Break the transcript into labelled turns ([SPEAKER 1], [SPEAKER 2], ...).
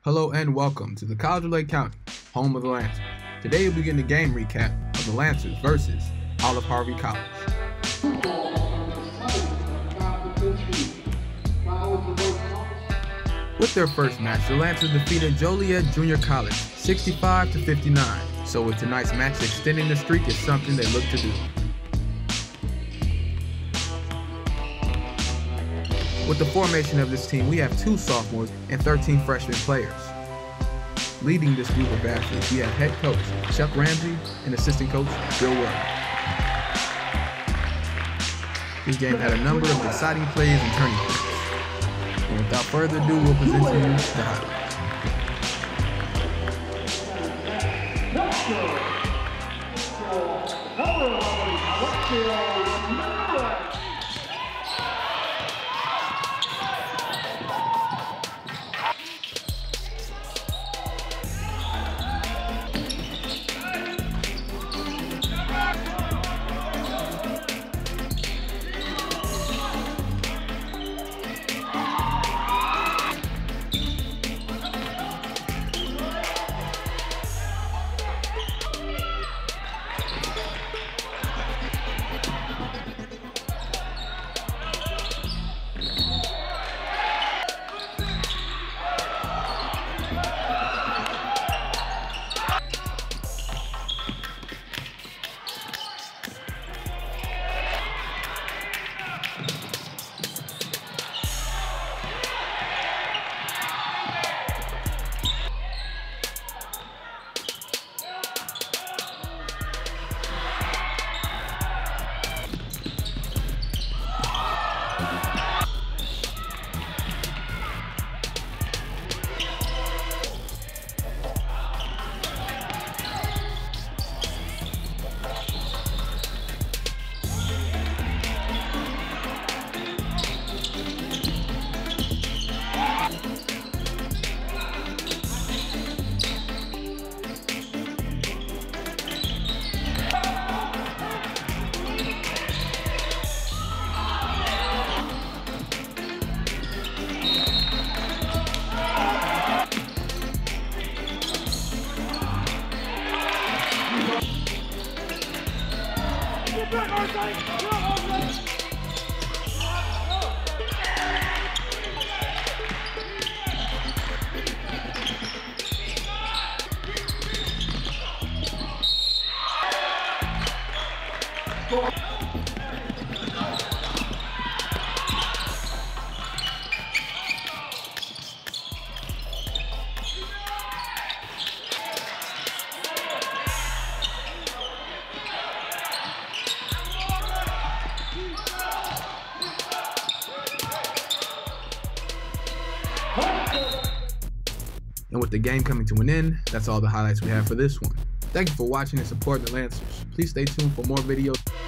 [SPEAKER 1] Hello and welcome to the College of Lake County, home of the Lancers. Today we'll begin the game recap of the Lancers versus Olive Harvey College. With their first match, the Lancers defeated Joliet Junior College 65-59. So with tonight's match, extending the streak is something they look to do. With the formation of this team, we have 2 sophomores and 13 freshman players. Leading this group of athletes, we have head coach Chuck Ramsey and assistant coach Bill Williams. This game had a number of exciting plays and turning points. And without further ado, we'll present to you the highlights. And with the game coming to an end, that's all the highlights we have for this one. Thank you for watching and supporting the Lancers. Please stay tuned for more videos.